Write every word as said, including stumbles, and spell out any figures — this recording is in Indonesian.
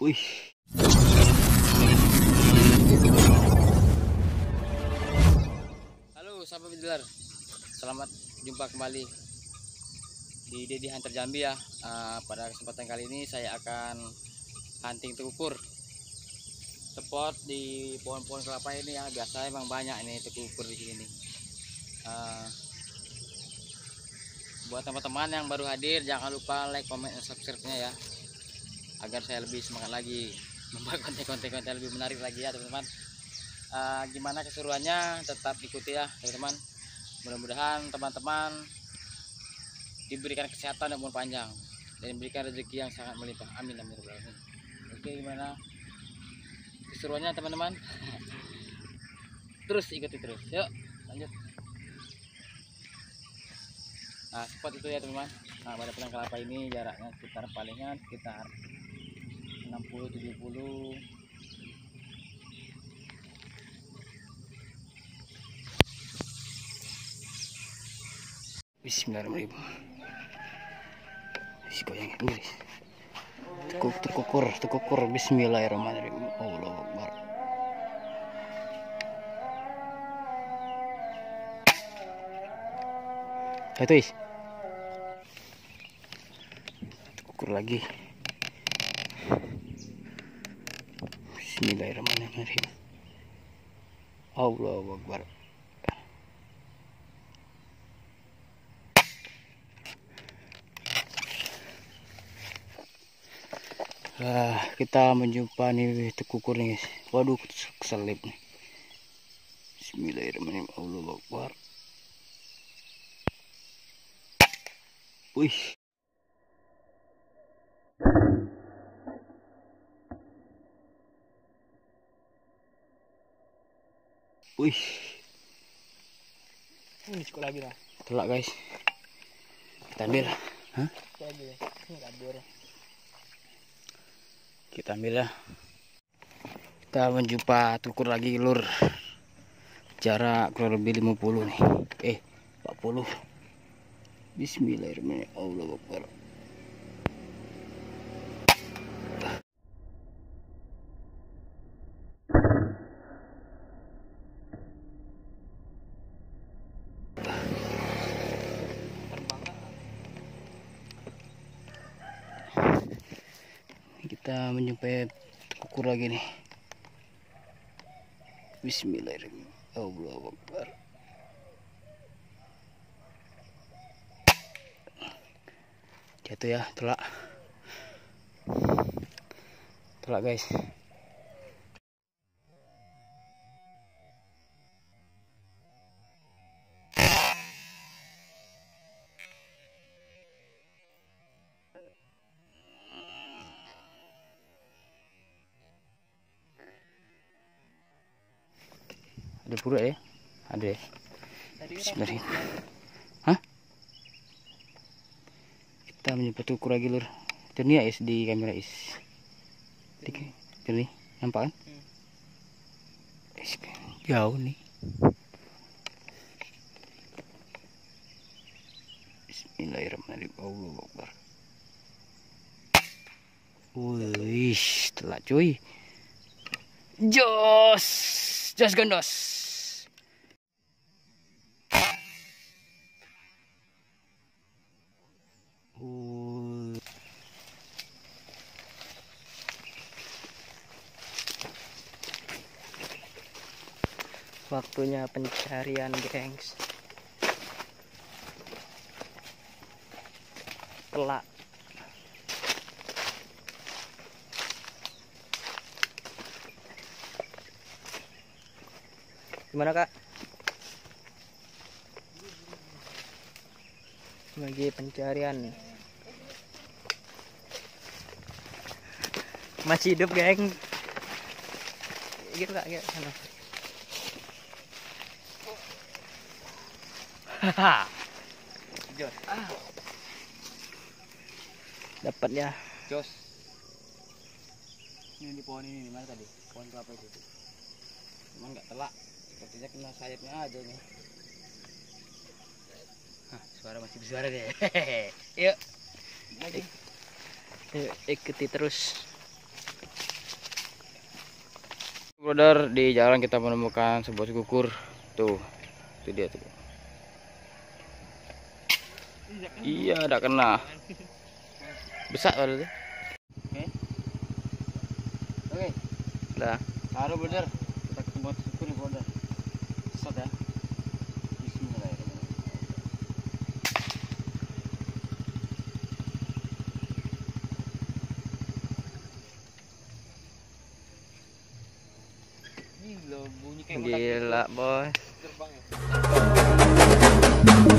Wih. Halo sahabat bidler, selamat jumpa kembali di Dedi Hunter Jambi ya. Uh, pada kesempatan kali ini saya akan hunting tekukur. Spot di pohon-pohon kelapa ini ya, biasa emang banyak ini tekukur di sini nih. Uh, buat teman-teman yang baru hadir, jangan lupa like, comment, dan subscribe-nya ya, agar saya lebih semangat lagi membuat konten-konten lebih menarik lagi ya teman-teman. Uh, gimana keseruannya, tetap ikuti ya teman-teman. Mudah-mudahan teman-teman diberikan kesehatan dan umur panjang dan diberikan rezeki yang sangat melimpah, amin amin. Oke, gimana keseruannya teman-teman? Terus ikuti terus, yuk lanjut. Nah, spot itu ya teman-teman. Nah, pada pedang kelapa ini jaraknya sekitar palingan sekitar enam puluh tujuh puluh. Bismillahirrahmanirrahim. Goyang Inggris. Tekuk tekukur, tekukur. Bismillahirrahmanirrahim. Allahu Akbar. Itu is. Tekukur lagi. Bismillahirrahmanirrahim. Allahu Akbar. Nah, kita menjumpa nih tekukur nih guys. Waduh, keselip nih. Bismillahirrahmanirrahim. Allahu Akbar. Wih. Wih. Ini cukup lagi lah. Telak guys. Kita ambil. Hah? Ini kabur. Kita ambil ya. Kita menjumpa tekukur lagi lur. Jarak kurang lebih lima puluh nih. Eh, empat puluh. Bismillahirrahmanirrahim. Allahu Akbar. Kita menjumpai tekukur lagi nih. Bismillahirrahmanirrahim. Allahu Akbar. Jatuh ya, telak. Telak guys. Ada pura ya? Ada ya? Bismillah. Hah? Kita menyebut tekukur lagi lur. Jernih ya is di kamera is. Jernih, nampak kan? Hmm. Jauh nih. Bismillahirrahmanirrahim. Allahu Akbar. Wih, telak cuy. Jos, jos gandos. Waktunya pencarian, gengs. Telak. Gimana kak? Lagi pencarian. Masih hidup, geng. Gitu kak, gitu sana. Haha. Jos. Ah. Dapatnya. Jos. Ini di pohon ini, mana tadi? Pohon kelapa itu. Cuman nggak telak. Sepertinya kena sayapnya aja nih. Hah, suara masih bersuara deh. Yuk. Lagi. Yuk, ikuti terus. Brother, di jalan kita menemukan sebuah kukur. Tuh, itu dia tuh. Iya, ada kena. Besar baru tuh. Oke. Oke. Dah. Halo brother, kita ketemu kukur nih brother. Sat ya. Bismillahirrahmanirrahim. Gila, bunyi kayak Gila, bos. terbang ya.